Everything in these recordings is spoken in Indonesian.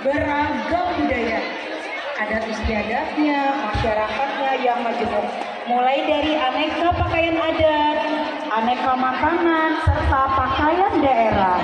beragam budaya, adat istiadatnya, masyarakatnya yang majemuk, mulai dari aneka pakaian adat, aneka makanan, serta pakaian daerah.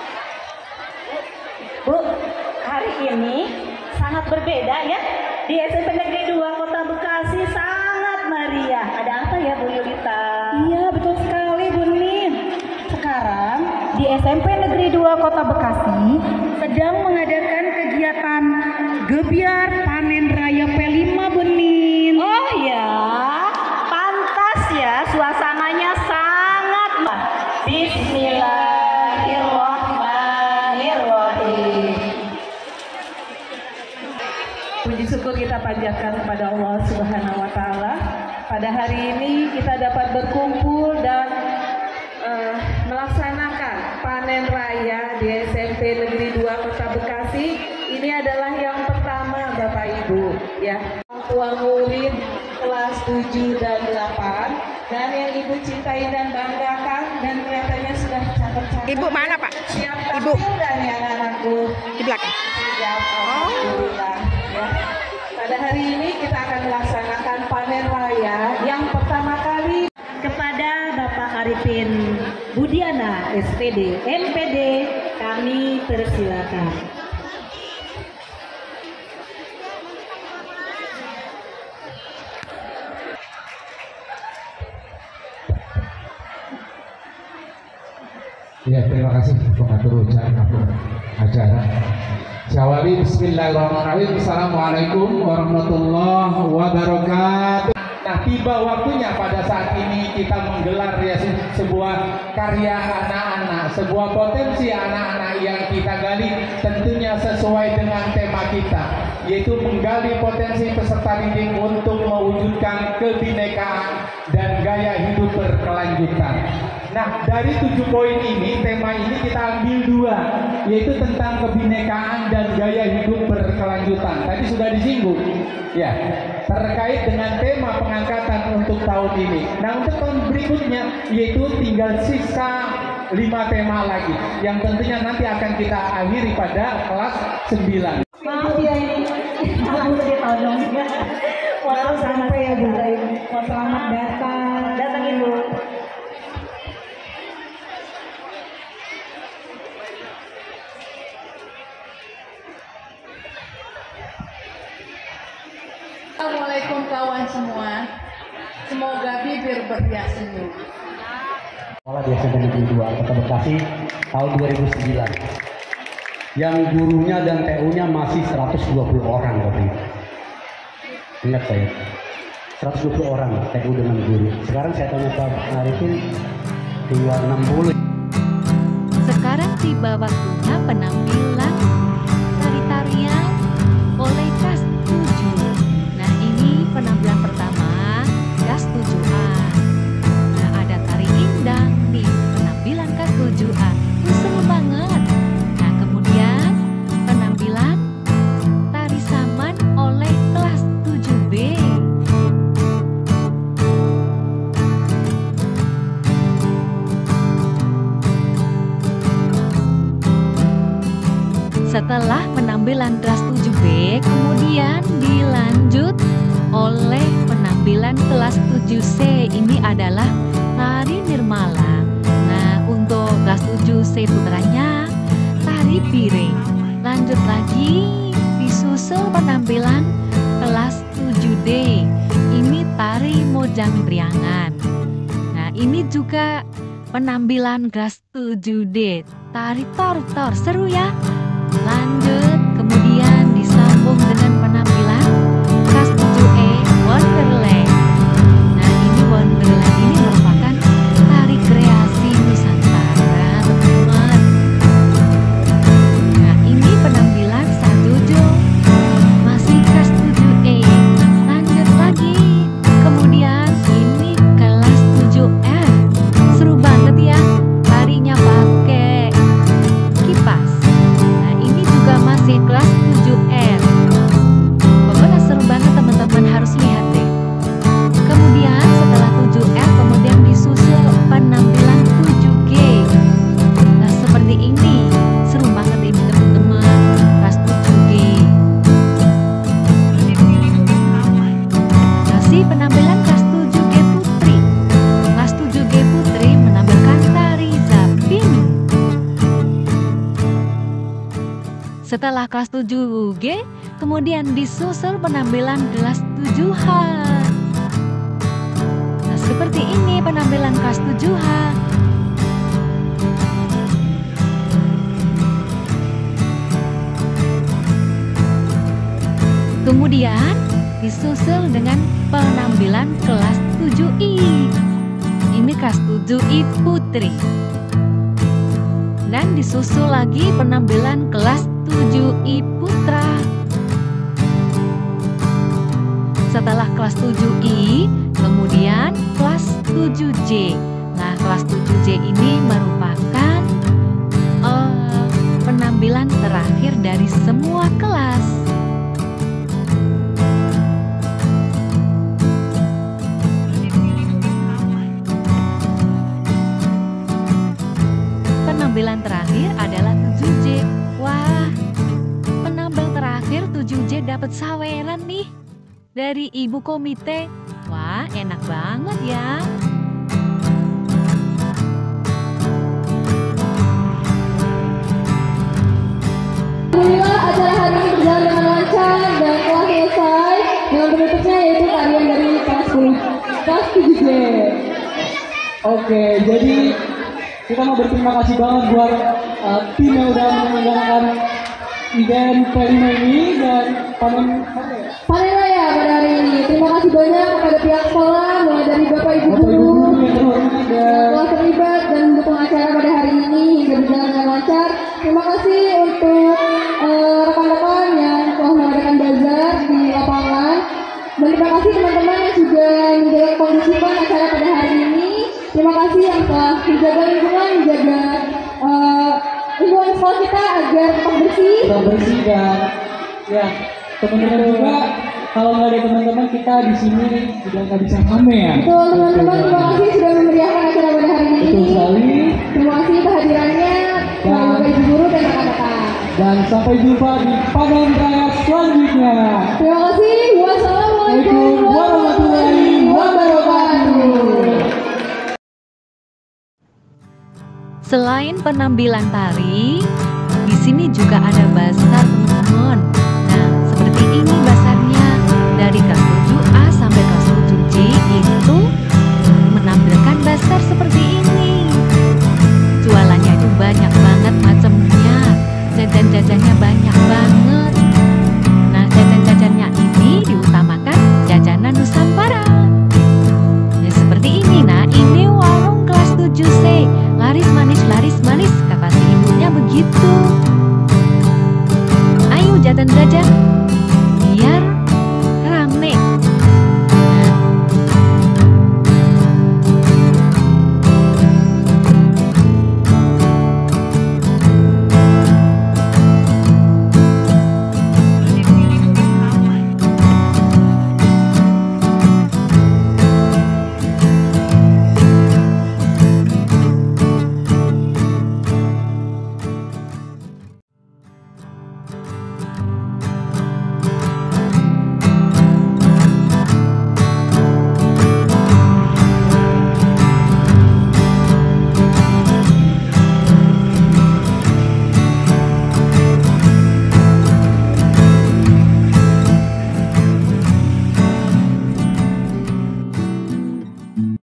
Bu, hari ini sangat berbeda ya. Di SMP Negeri 2 Kota Bekasi sangat meriah. Ada apa ya Bu Yulita? Iya betul sekali Bu Nin. Sekarang di SMP Negeri 2 Kota Bekasi sedang mengadakan kegiatan Gebyar Panen Raya P5 Bu Nin. Oh ya, pantas ya, suasananya sangat Bismillahirrahmanirrahim. Puji syukur kita panjatkan kepada Allah Subhanahu wa Ta'ala. Pada hari ini kita dapat berkumpul dan melaksanakan panen raya di SMP Negeri 2 Kota Bekasi. Ini adalah yang pertama Bapak Ibu ya. Tua murid kelas 7 dan 8 dan yang Ibu cintai dan banggakan dan kelihatannya sudah cakep-cakep. Ibu mana Pak? Siap Ibu dan yang anakku di belakang. Siap, alhamdulillah ya. Pada hari ini kita akan melaksanakan panen raya yang pertama kali. Kepada Bapak Arifin Budiana SPD MPD kami persilakan. Ya, terima kasih pengatur acara. Syawali bismillahirrahmanirrahim. Assalamualaikum warahmatullahi wabarakatuh. Nah, tiba waktunya pada saat ini kita menggelar ya sebuah karya anak-anak, sebuah potensi anak-anak yang kita gali tentunya sesuai dengan tema kita, yaitu menggali potensi peserta didik untuk mewujudkan kebinekaan dan gaya hidup berkelanjutan. Nah, dari 7 poin ini, tema ini kita ambil 2, yaitu tentang kebinekaan dan gaya hidup berkelanjutan. Tadi sudah disinggung, ya, terkait dengan tema pengangkatan untuk tahun ini. Nah, untuk tahun berikutnya, yaitu tinggal sisa 5 tema lagi, yang tentunya nanti akan kita akhiri pada kelas 9. Maaf ya ini, aku ditodong ya. Walau sampai ya Bu, selamat datang. Datang Ibu. Assalamualaikum kawan semua. Semoga bibir berhias senyum. Sekolah di SMP Negeri 2 Kota Bekasi tahun 2009. Yang gurunya dan TU-nya masih 120 orang Bapak Ibu. Ingat saya. 120 orang TU dengan guru. Sekarang saya tanya Pak Arifin, tinggal 60. Sekarang tiba waktunya penampilan tari-tarian oleh kelas 7. Nah, ini penampilan pertama kelas 7A. Nah, ada tari indang di penampilan kelas 7A. Seru banget. Nah, kemudian penampilan tari saman oleh kelas 7B. Setelah penampilan kelas 7B, kemudian dilanjut oleh penampilan kelas 7C. Ini adalah tari nirmala. Nah, untuk kelas 7C putranya tari piring. Lanjut lagi disusul penampilan kelas 7D. Ini tari mojang priangan. Nah, ini juga penampilan kelas 7D. Tari tortor, seru ya. Lanjut, kemudian disambung dengan penampilan kelas 7E Wonderland. Nah, ini Wonderland ini merupakan tari kreasi Nusantara, teman-teman. Nah, ini penampilan Sajojo, masih kelas 7E. Lanjut lagi, kemudian ini kelas 7F. Seru banget ya, tarinya pakai kipas. Masih kelas 7R. Pokoknya seru banget teman-teman, harus lihat deh. Kemudian setelah 7R kemudian disusul penampilan 7G. Nah, seperti ini seru banget ini teman-teman, kelas 7G. Setelah kelas 7G, kemudian disusul penampilan kelas 7H. Nah, seperti ini penampilan kelas 7H. Kemudian disusul dengan penampilan kelas 7I. Ini kelas 7I Putri. Dan disusul lagi penampilan kelas 7I Putra. Setelah kelas 7I, kemudian kelas 7J. Nah, kelas 7J ini merupakan penampilan terakhir dari semua kelas. Penampilan terakhir adalah 7J. Wah, penampil terakhir 7J dapat saweran nih dari ibu komite. Wah, enak banget ya. Alhamdulillah acara hari ini berjalan dengan lancar dan telah selesai dengan penutupnya yaitu tarian dari kelas 7J. Oke, jadi kita mau berterima kasih banget buat tim yang udah menyelenggarakan event kelima ini dan panen raya pada hari ini. Terima kasih banyak kepada pihak sekolah, mulai dari Bapak Ibu guru yang telah terlibat dan mendukung acara pada hari ini hingga berjalan dengan lancar. Terima kasih untuk rekan-rekan yang telah mengadakan bazar di lapangan. Dan terima kasih teman-teman yang sudah menjaga kondusifan acara pada hari ini. Terima kasih yang telah menjaga lingkungan, menjaga lingkungan sekolah kita agar tetap bersih. dan ya teman-teman juga kalau nggak ada teman-teman kita di sini juga nggak bisa rame ya. Betul teman-teman, terima kasih sudah memeriahkan acara pada hari ini. Betul sekali. Terima kasih kehadirannya Bapak Ibu guru dan rekan-rekan. Dan sampai jumpa di panen raya selanjutnya. Terima kasih. Wassalamualaikum warahmatullahi wabarakatuh. Selain penampilan tari, di sini juga ada bazar teman-teman. Nah, seperti ini bazarnya. Dari kelas 7A sampai kelas 7J itu menampilkan bazar seperti ini. Jualannya itu banyak banget macamnya. Jajan-jajannya banyak banget. Nah, jajan-jajannya ini diutamakan jajanan Nusantara. Nah, seperti ini. Nah, ini warung kelas 7C. Laris manis, kata si ibunya begitu. Ayo jajan-jajan.